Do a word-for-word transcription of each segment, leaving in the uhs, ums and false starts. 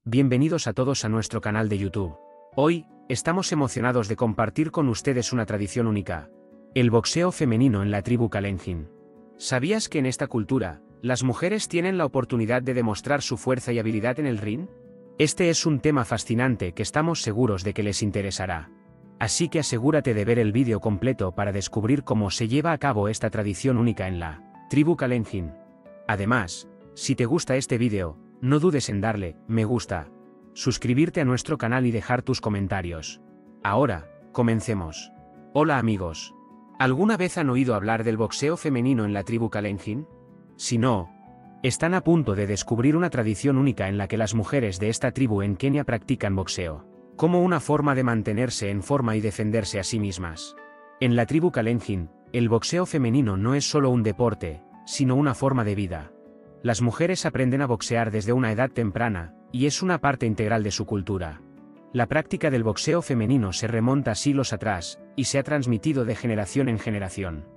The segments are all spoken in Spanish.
Bienvenidos a todos a nuestro canal de YouTube. Hoy, estamos emocionados de compartir con ustedes una tradición única: el boxeo femenino en la tribu Kalenjin. ¿Sabías que en esta cultura, las mujeres tienen la oportunidad de demostrar su fuerza y habilidad en el ring? Este es un tema fascinante que estamos seguros de que les interesará. Así que asegúrate de ver el vídeo completo para descubrir cómo se lleva a cabo esta tradición única en la tribu Kalenjin. Además, si te gusta este vídeo, no dudes en darle me gusta, suscribirte a nuestro canal y dejar tus comentarios. Ahora, comencemos. Hola amigos. ¿Alguna vez han oído hablar del boxeo femenino en la tribu Kalenjin? Si no, están a punto de descubrir una tradición única en la que las mujeres de esta tribu en Kenia practican boxeo, como una forma de mantenerse en forma y defenderse a sí mismas. En la tribu Kalenjin, el boxeo femenino no es solo un deporte, sino una forma de vida. Las mujeres aprenden a boxear desde una edad temprana, y es una parte integral de su cultura. La práctica del boxeo femenino se remonta a siglos atrás, y se ha transmitido de generación en generación.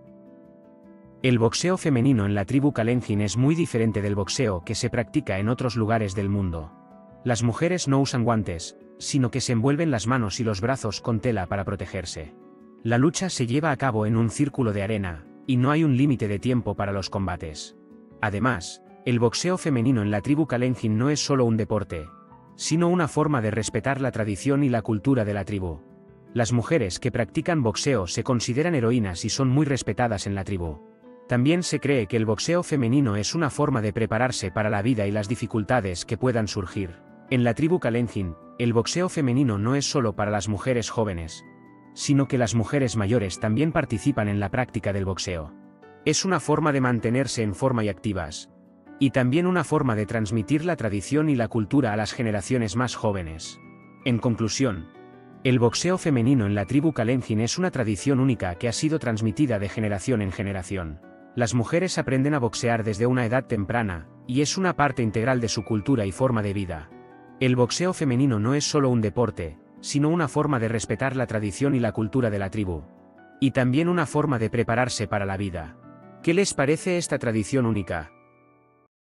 El boxeo femenino en la tribu Kalenjin es muy diferente del boxeo que se practica en otros lugares del mundo. Las mujeres no usan guantes, sino que se envuelven las manos y los brazos con tela para protegerse. La lucha se lleva a cabo en un círculo de arena, y no hay un límite de tiempo para los combates. Además, el boxeo femenino en la tribu Kalenjin no es solo un deporte, sino una forma de respetar la tradición y la cultura de la tribu. Las mujeres que practican boxeo se consideran heroínas y son muy respetadas en la tribu. También se cree que el boxeo femenino es una forma de prepararse para la vida y las dificultades que puedan surgir. En la tribu Kalenjin, el boxeo femenino no es solo para las mujeres jóvenes, sino que las mujeres mayores también participan en la práctica del boxeo. Es una forma de mantenerse en forma y activas, y también una forma de transmitir la tradición y la cultura a las generaciones más jóvenes. En conclusión, el boxeo femenino en la tribu Kalenjin es una tradición única que ha sido transmitida de generación en generación. Las mujeres aprenden a boxear desde una edad temprana, y es una parte integral de su cultura y forma de vida. El boxeo femenino no es solo un deporte, sino una forma de respetar la tradición y la cultura de la tribu. Y también una forma de prepararse para la vida. ¿Qué les parece esta tradición única?